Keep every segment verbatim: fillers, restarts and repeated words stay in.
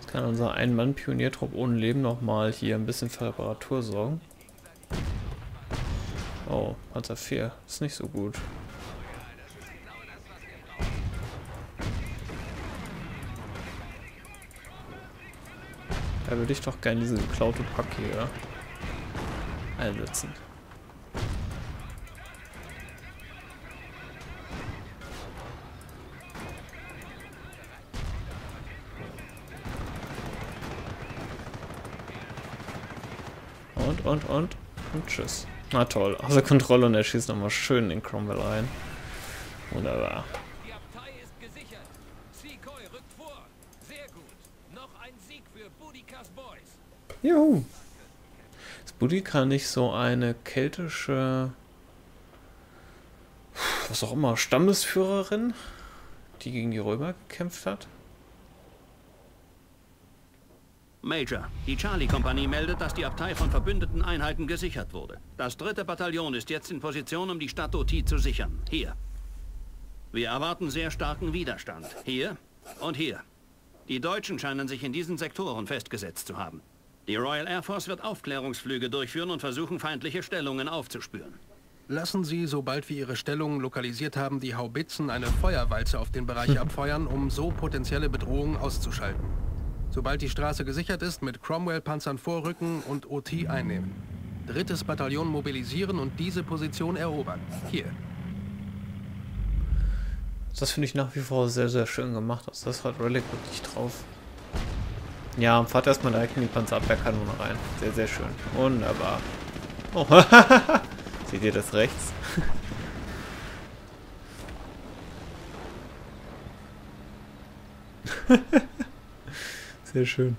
Kann unser Ein-Mann-Pioniertrupp ohne Leben nochmal hier ein bisschen für Reparatur sorgen. Oh, Panzer vier. Ist nicht so gut. Da würde ich doch gerne diese geklaute Pack hier einsetzen. Und, und, und, und tschüss. Na toll, außer Kontrolle und er schießt nochmal schön in Cromwell rein. Wunderbar. Die Abtei ist gesichert. Seacoy rückt vor. Sehr gut. Noch ein Sieg für Boudikas Boys. Juhu. Ist Boudica nicht so eine keltische, was auch immer, Stammesführerin, die gegen die Römer gekämpft hat? Major, die Charlie-Kompanie meldet, dass die Abtei von verbündeten Einheiten gesichert wurde. Das dritte Bataillon ist jetzt in Position, um die Stadt Oti zu sichern. Hier. Wir erwarten sehr starken Widerstand. Hier und hier. Die Deutschen scheinen sich in diesen Sektoren festgesetzt zu haben. Die Royal Air Force wird Aufklärungsflüge durchführen und versuchen, feindliche Stellungen aufzuspüren. Lassen Sie, sobald wir Ihre Stellungen lokalisiert haben, die Haubitzen eine Feuerwalze auf den Bereich abfeuern, um so potenzielle Bedrohungen auszuschalten. Sobald die Straße gesichert ist, mit Cromwell-Panzern vorrücken und Oti einnehmen. Drittes Bataillon mobilisieren und diese Position erobern. Hier. Das finde ich nach wie vor sehr, sehr schön gemacht. Also das hat Relic wirklich drauf. Ja, fahrt erstmal direkt in die Panzerabwehrkanone rein. Sehr, sehr schön. Wunderbar. Oh, seht ihr das rechts? Sehr schön.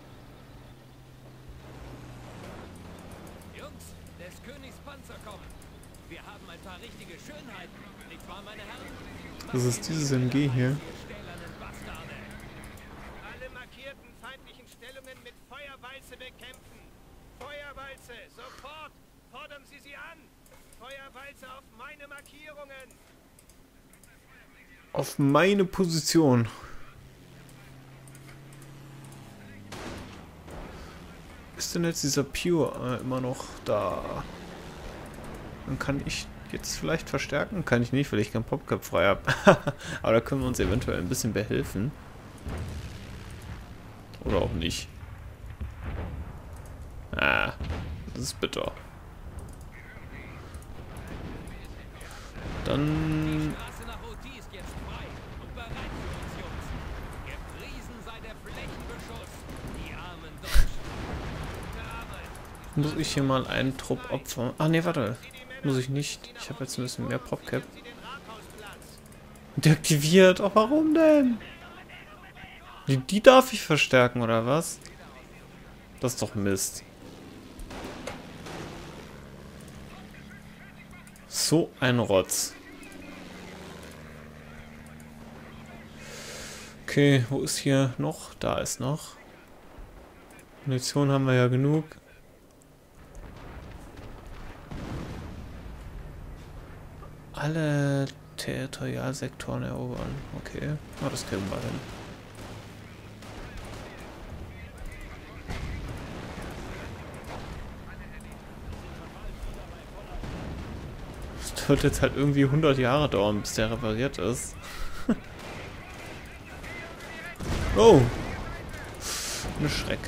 Jungs, des Königs Panzer kommen. Wir haben ein paar richtige Schönheiten. Nicht wahr, meine Herren? Das ist dieses M G hier. Ihr stählernen Bastarde. Alle markierten feindlichen Stellungen mit Feuerwalze bekämpfen. Feuerwalze, sofort! Fordern Sie sie an! Feuerwalze auf meine Markierungen! Auf meine Position. Ist denn jetzt dieser Pure äh, immer noch da? Dann kann ich jetzt vielleicht verstärken. Kann ich nicht, weil ich kein Popcap frei habe. Aber da können wir uns eventuell ein bisschen behelfen. Oder auch nicht. Ah, das ist bitter. Dann... Straße nach Oti ist jetzt frei und bereit für uns, Jungs. Gepriesen sei der Flächenbeschuss. Die armen Deutschen. Gute Arbeit. muss ich hier mal einen Trupp opfern. Ah ne, warte. Muss ich nicht. Ich habe jetzt ein bisschen mehr Popcap. Deaktiviert. Oh, warum denn? Die, die darf ich verstärken, oder was? Das ist doch Mist. So ein Rotz. Okay, wo ist hier noch? Da ist noch. Munition haben wir ja genug. Alle Territorialsektoren erobern. Okay, oh, das kriegen wir hin. Das wird jetzt halt irgendwie hundert Jahre dauern, bis der repariert ist. Oh! Eine Schreck.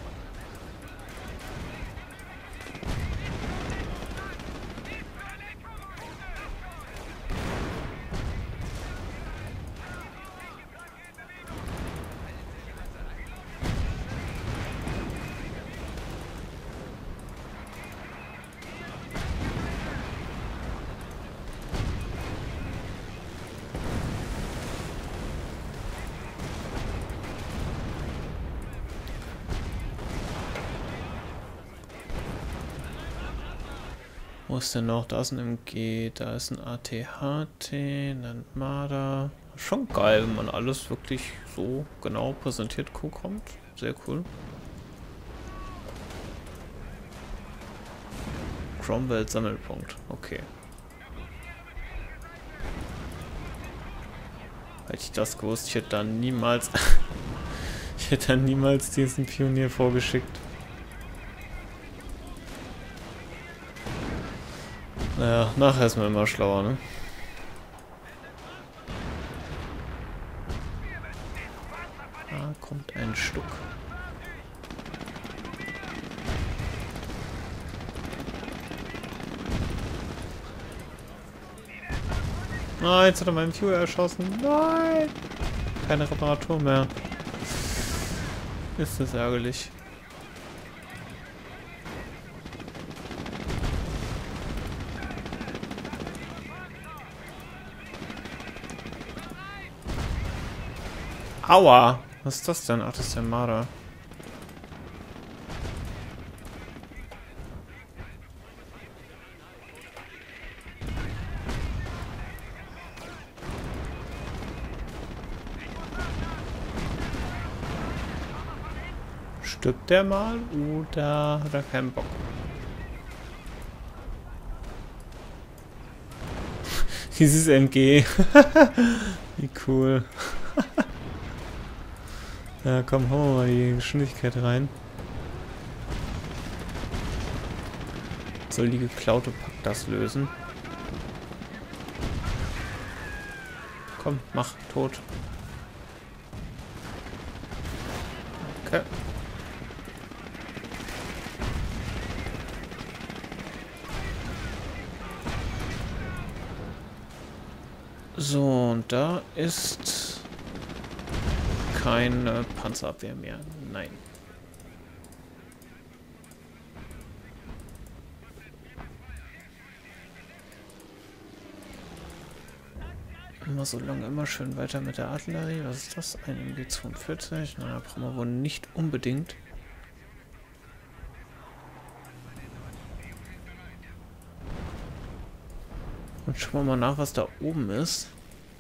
Wo ist denn noch? Da ist ein M G, da ist ein A T H T, ein Marder. Schon geil, wenn man alles wirklich so genau präsentiert kommt. Sehr cool. Cromwell Sammelpunkt. Okay. Hätte ich das gewusst, ich hätte da niemals Ich hätte dann niemals diesen Pionier vorgeschickt. Naja, nachher ist man immer schlauer, ne? Da kommt ein Stück. Nein, jetzt hat er meinen Fuel erschossen. Nein! Keine Reparatur mehr. Ist das ärgerlich. Aua! Was ist das denn? Ach, das ist der Marder. Stirbt der mal oder hat er keinen Bock? Dieses M G. Wie cool. Ja, komm, hauen wir mal die Geschwindigkeit rein. Soll die geklaute Pack das lösen? Komm, mach, tot. Okay. So, und da ist keine Panzerabwehr mehr. Nein. Immer so lange, immer schön weiter mit der Artillerie. Was ist das? Ein M G zweiundvierzig? Na, brauchen wir wohl nicht unbedingt. Und schauen wir mal nach, was da oben ist.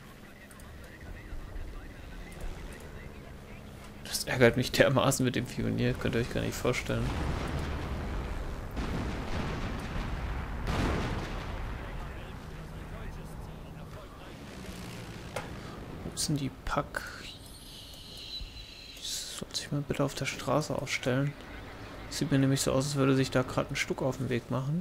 Das ärgert mich dermaßen mit dem Pionier, könnt ihr euch gar nicht vorstellen. Wo sind die Pack? Sollte ich mal bitte auf der Straße aufstellen. Sieht mir nämlich so aus, als würde sich da gerade ein Stück auf den Weg machen.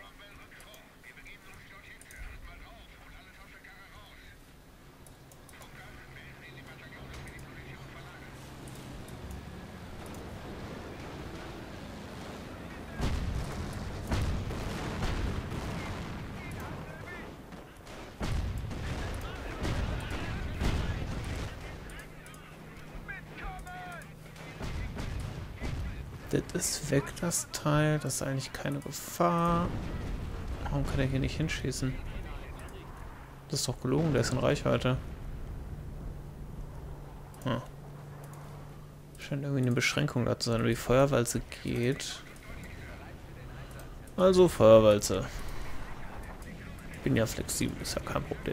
Das ist weg, das Teil. Das ist eigentlich keine Gefahr. Warum kann er hier nicht hinschießen? Das ist doch gelogen, der ist in Reichweite. Hm. Scheint irgendwie eine Beschränkung da zu sein, wie die Feuerwalze geht. Also Feuerwalze. Ich bin ja flexibel, ist ja kein Problem.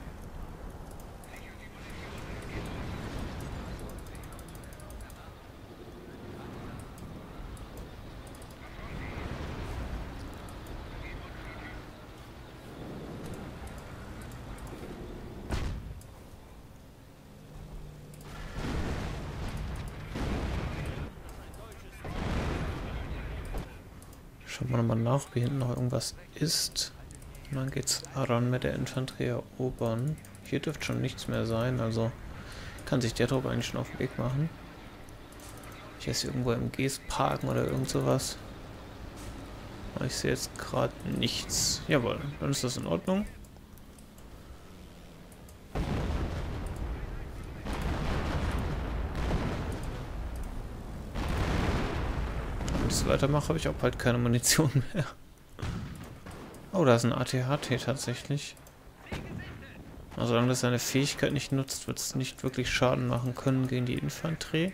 Schauen wir nochmal nach, ob hier hinten noch irgendwas ist. Und dann geht's ran mit der Infanterie erobern. Hier dürfte schon nichts mehr sein, also kann sich der Trupp eigentlich schon auf den Weg machen. Ich esse irgendwo M Gs parken oder irgend sowas. Aber ich sehe jetzt gerade nichts. Jawohl, dann ist das in Ordnung. Weitermache, habe ich auch bald keine Munition mehr. Oh, da ist ein A T H T tatsächlich. Also solange das seine Fähigkeit nicht nutzt, wird es nicht wirklich Schaden machen können gegen die Infanterie.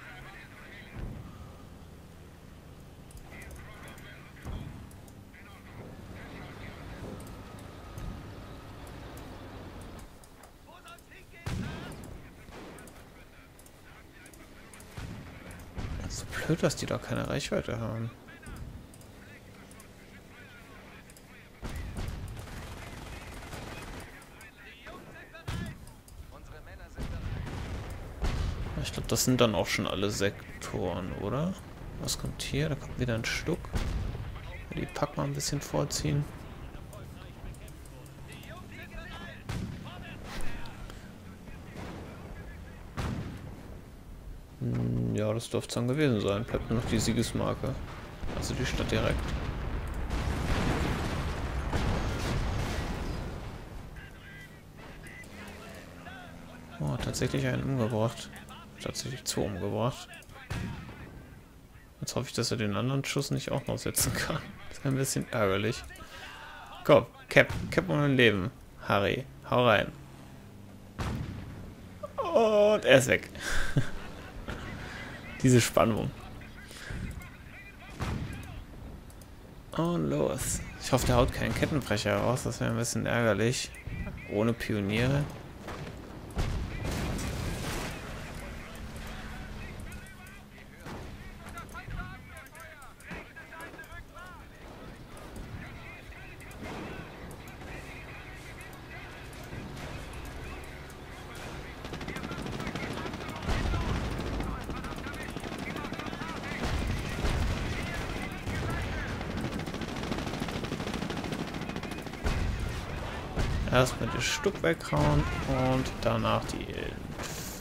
So blöd, dass die da keine Reichweite haben. Ich glaube, das sind dann auch schon alle Sektoren, oder? Was kommt hier? Da kommt wieder ein Stuck. Die Pack mal ein bisschen vorziehen. Hm, ja, das dürfte es dann gewesen sein. Bleibt nur noch die Siegesmarke. Also die Stadt direkt. Oh, tatsächlich einen umgebracht. Tatsächlich zwei umgebracht. Jetzt hoffe ich, dass er den anderen Schuss nicht auch noch setzen kann. Das ist ein bisschen ärgerlich. Komm, Cap. Cap um ein Leben. Harry, hau rein. Und er ist weg. Diese Spannung. Und los. Ich hoffe, der haut keinen Kettenbrecher raus. Das wäre ein bisschen ärgerlich. Ohne Pioniere. Erstmal das Stück weghauen und danach die Elf.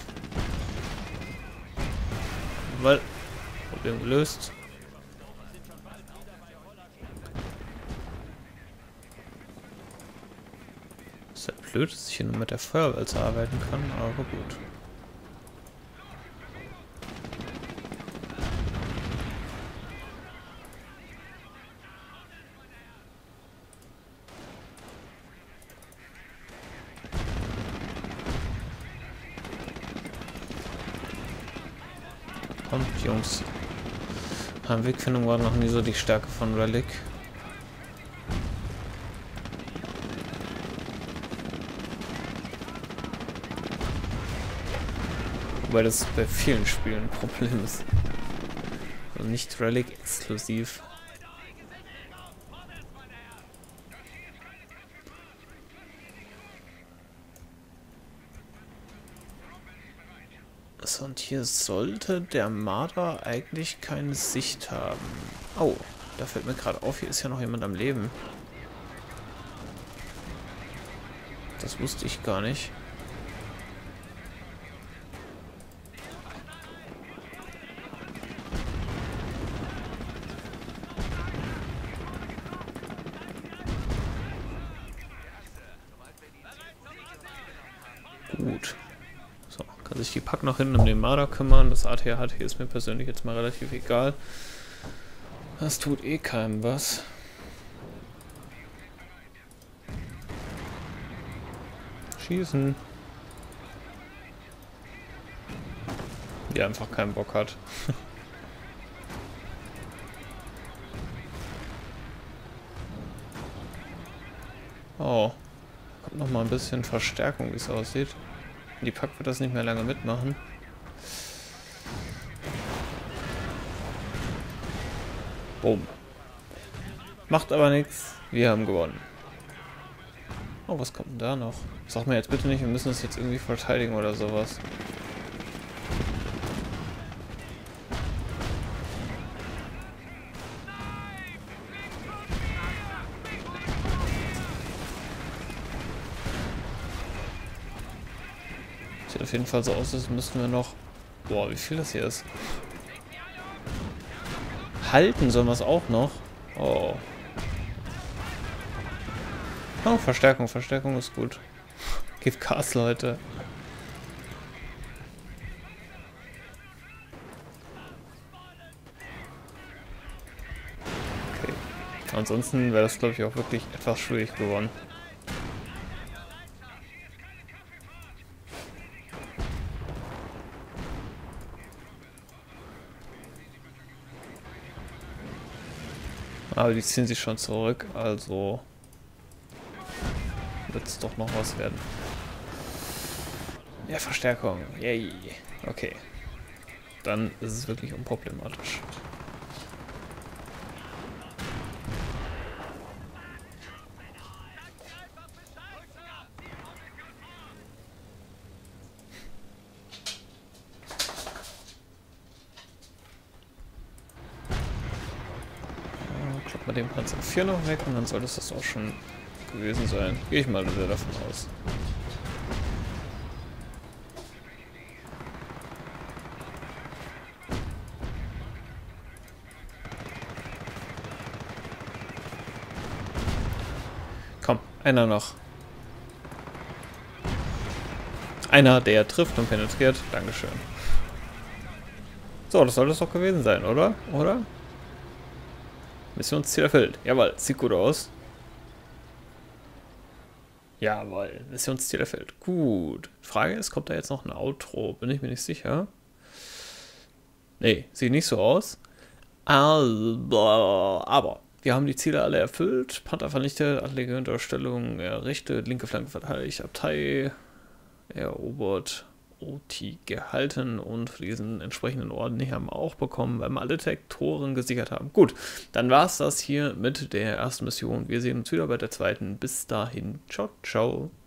Weil, Problem gelöst. Ist ja blöd, dass ich hier nur mit der Feuerwalze arbeiten kann, aber gut. Kommt, Jungs. Heimwegfindung war noch nie so die Stärke von Relic. Wobei das bei vielen Spielen ein Problem ist. Also nicht Relic exklusiv. So, und hier sollte der Marder eigentlich keine Sicht haben. Oh, da fällt mir gerade auf, hier ist ja noch jemand am Leben. Das wusste ich gar nicht. Gut. So, kann sich die Pack noch hinten um den Marder kümmern. Das A T H T ist mir persönlich jetzt mal relativ egal. Das tut eh keinem was. Schießen. Die einfach keinen Bock hat. Oh. Kommt noch mal ein bisschen Verstärkung, wie es aussieht. Die Pack wird das nicht mehr lange mitmachen. Boom. Macht aber nichts. Wir haben gewonnen. Oh, was kommt denn da noch? Sag mir jetzt bitte nicht, wir müssen das jetzt irgendwie verteidigen oder sowas. Sieht auf jeden Fall so aus, als müssten wir noch... Boah, wie viel das hier ist. Halten sollen wir es auch noch. Oh. Oh, Verstärkung. Verstärkung ist gut. Gib Gas, Leute. Okay. Ansonsten wäre das, glaube ich, auch wirklich etwas schwierig geworden. Aber die ziehen sich schon zurück, also wird es doch noch was werden. Ja, Verstärkung. Yay. Okay. Dann ist es wirklich unproblematisch. mal den Panzer vier noch weg und dann sollte es das auch schon gewesen sein. Gehe ich mal wieder davon aus. Komm, einer noch. Einer, der trifft und penetriert. Dankeschön. So, das soll das doch gewesen sein, oder? Oder? Missionsziel erfüllt. Jawohl, sieht gut aus. Jawohl, Missionsziel erfüllt. Gut. Frage ist, kommt da jetzt noch ein Outro? Bin ich mir nicht sicher. Nee, sieht nicht so aus. Aber, aber wir haben die Ziele alle erfüllt. Panther vernichtet, Adlige Unterstellung errichtet, linke Flanke verteidigt, Abtei erobert, O T gehalten und für diesen entsprechenden Orden hier haben wir auch bekommen, weil wir alle Detektoren gesichert haben. Gut, dann war es das hier mit der ersten Mission. Wir sehen uns wieder bei der zweiten. Bis dahin, ciao, ciao.